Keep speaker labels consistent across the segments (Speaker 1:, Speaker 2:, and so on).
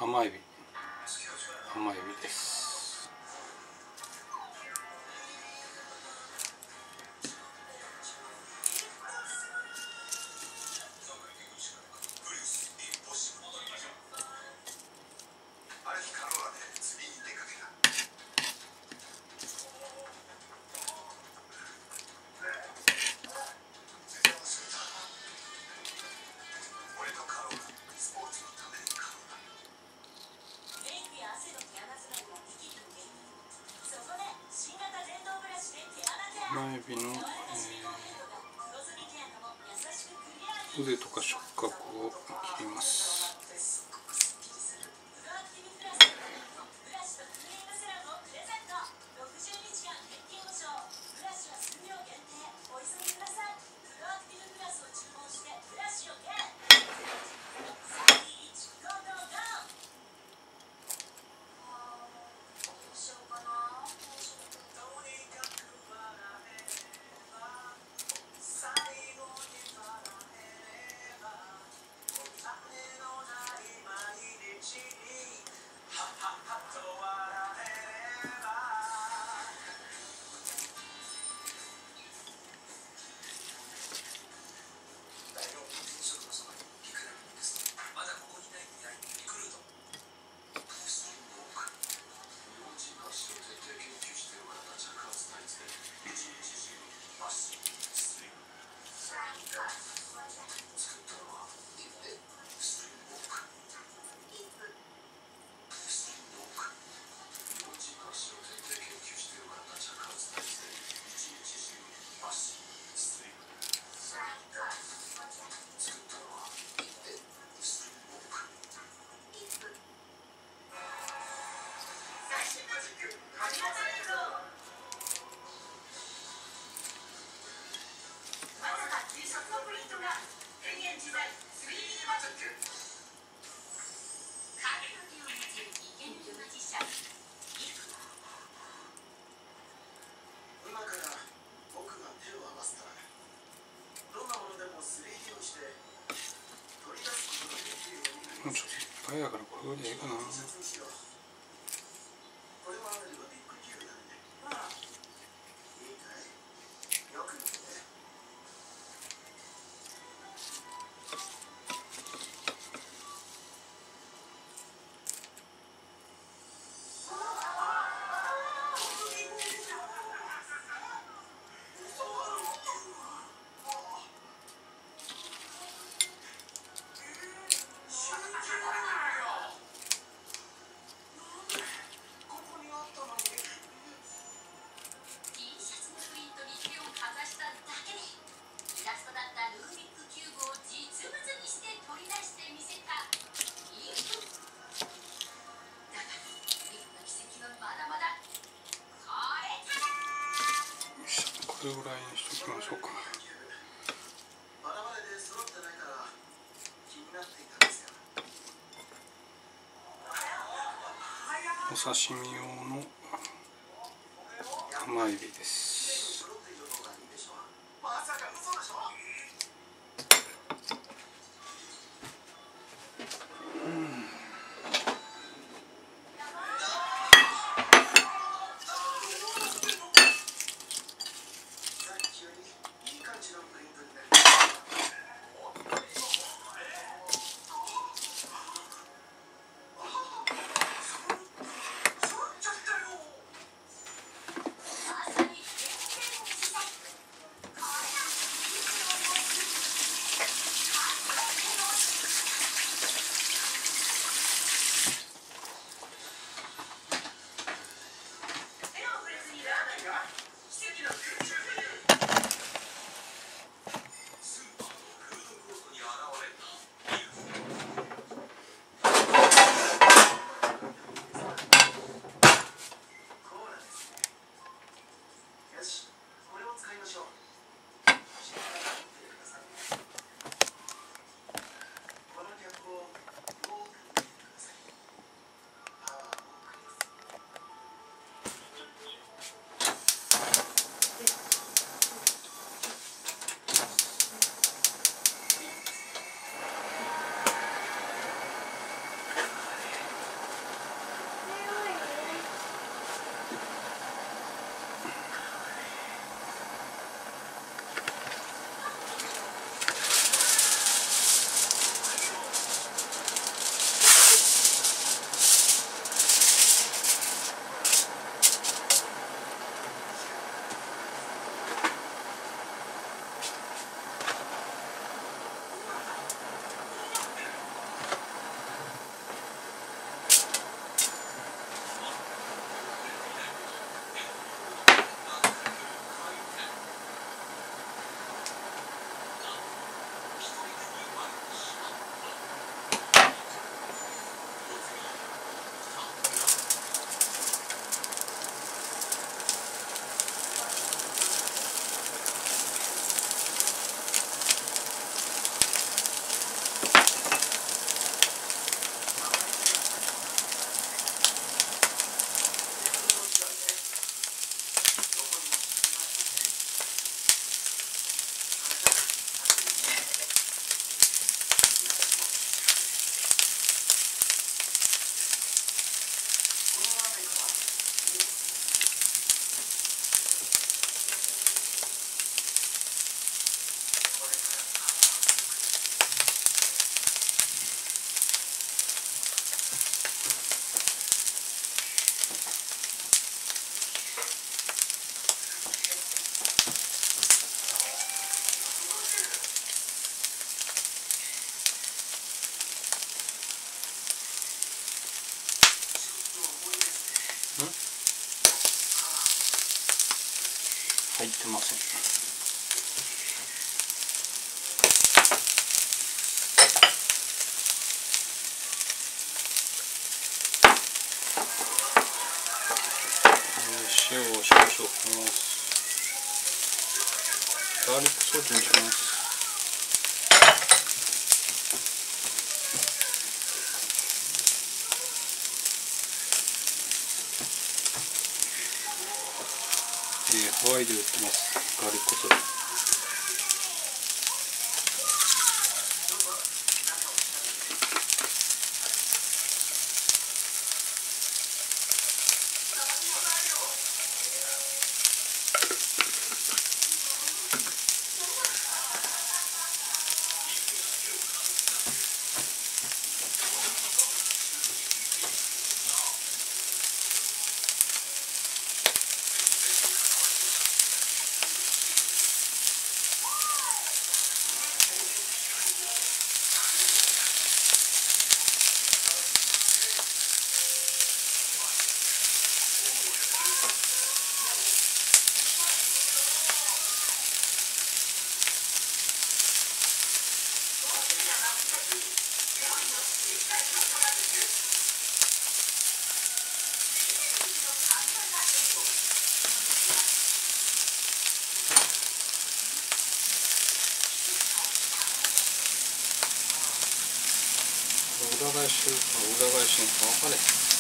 Speaker 1: 甘エビです。甘エビの、腕とか触覚を切ります。もうちょっといっぱいやからこれでいいかな。これぐらいにしておきましょうか。お刺身用の甘エビです。 入ってません。塩を少々振ります。ガーリックソースにします。ハワイで売ってます、ガーリックソース。裏返しに分かれ。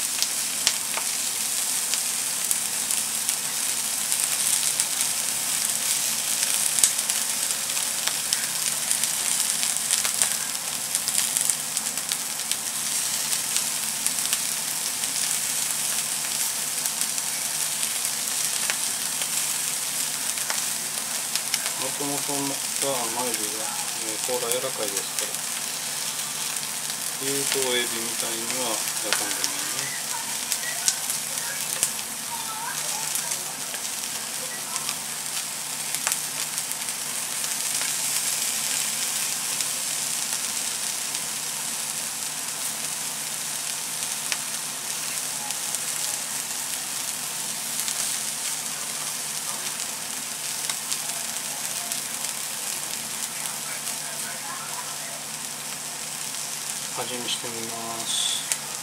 Speaker 1: もともとが甘エビが甲羅柔らかいですから、有頭エビみたいには焼かんでもいいね。味見してみます。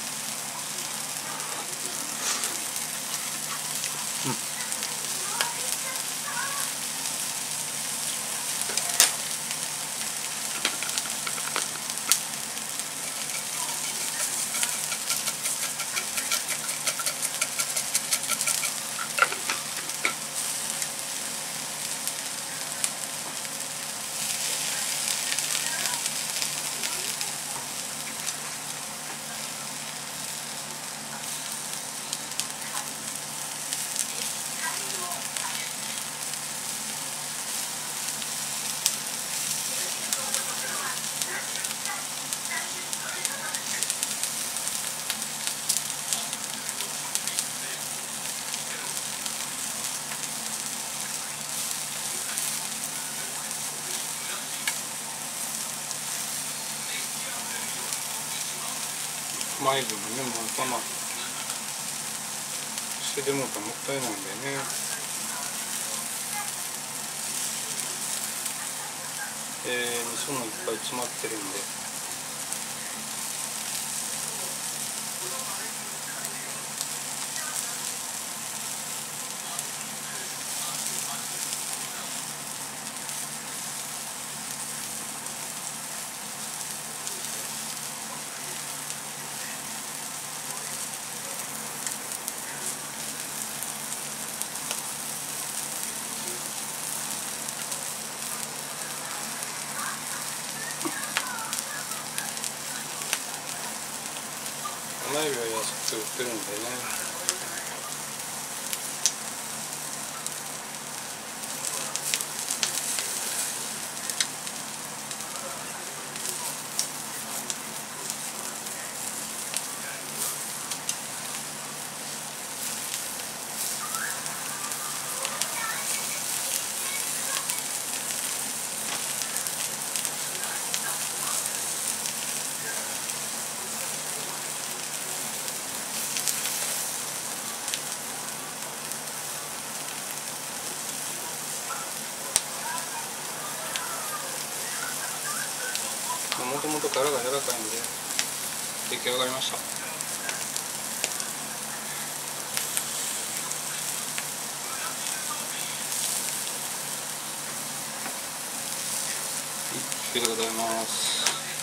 Speaker 1: 甘い分ね、もう我慢してでもともったいないんでね。味噌もいっぱい詰まってるんで。甘エビは安くて売ってるんでね。 もともと殻が柔らかいんで出来上がりました。ありがとうございます。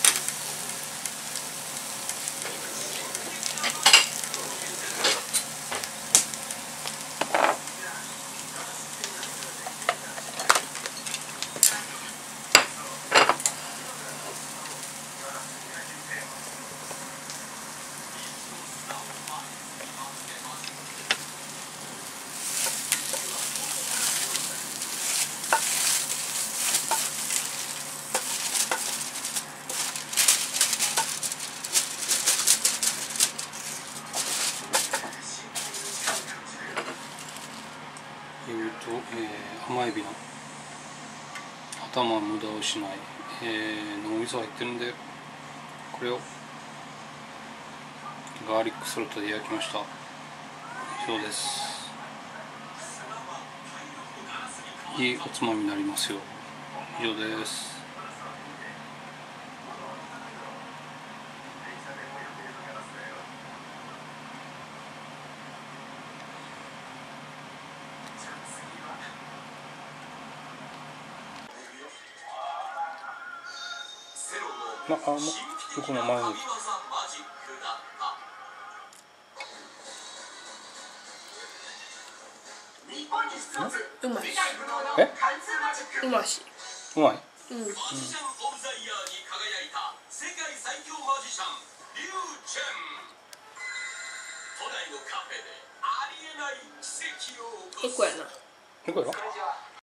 Speaker 1: 甘エビの頭は無駄をしない、脳みそ入ってるんで、これをガーリックソルトで焼きました。以上です。いいおつまみになりますよ。以上です。この前に
Speaker 2: うまい。うまいし。
Speaker 1: うまい。
Speaker 2: 結構やな。
Speaker 1: 結構やろ。